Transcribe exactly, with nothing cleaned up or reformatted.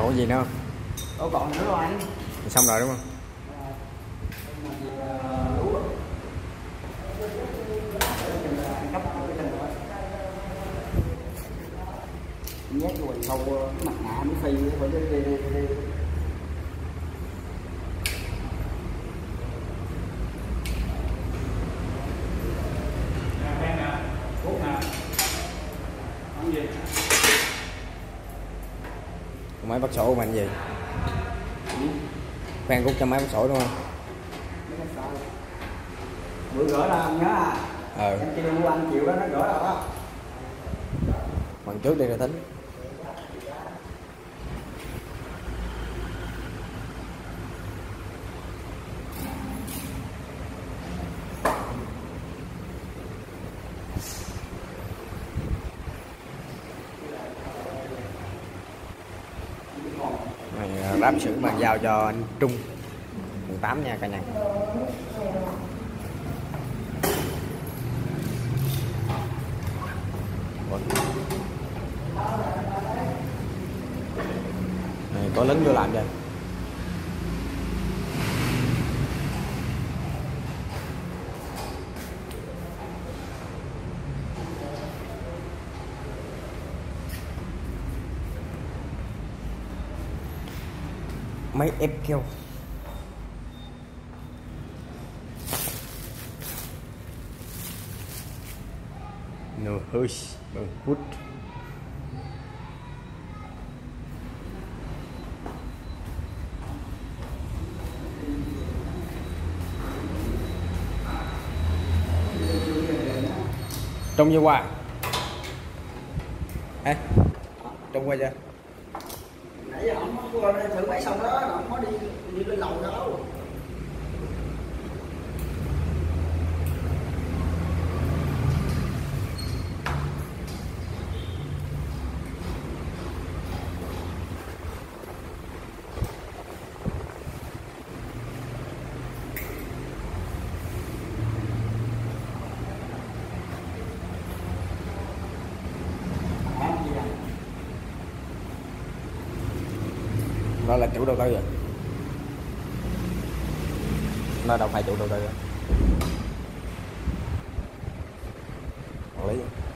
Còn gì nữa không? Đâu còn nữa đâu anh. Xong rồi đúng không? Nhét rồi sau mặt nạ mới phi phải đi đi đi đi. Máy bắt sổ của mình gì? Khoan rút cho máy bắt sổ đúng không? Bữa gỡ ra anh nhớ à? Ờ. Em kêu mua anh chịu đó, nó gỡ ra đó. Bằng trước đi rồi tính. Này ráp sữa bàn giao cho anh Trung mười tám nha cả nhà. Này có lính vô làm chưa? Máy ép keo. Nồi hơi bằng hút. Trông như qua à? Trông qua chưa? Nãy giờ không có thử máy xong đó, không có đi đi lên lầu đâu. Nó là chủ đầu tư rồi. Nó đâu phải chủ đầu tư rồi. Quản lý.